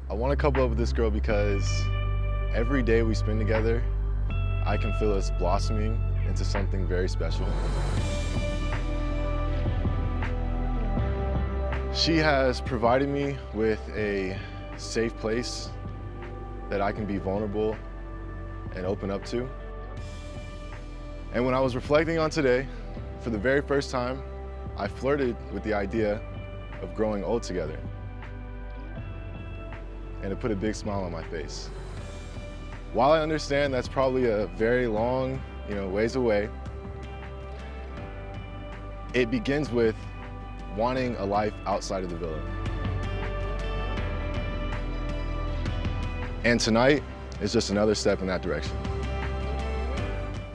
I want to couple up with this girl because every day we spend together, I can feel us blossoming into something very special. She has provided me with a safe place that I can be vulnerable and open up to. And when I was reflecting on today, for the very first time, I flirted with the idea of growing old together. And it put a big smile on my face. While I understand that's probably a very long, ways away, it begins with wanting a life outside of the villa. And tonight is just another step in that direction.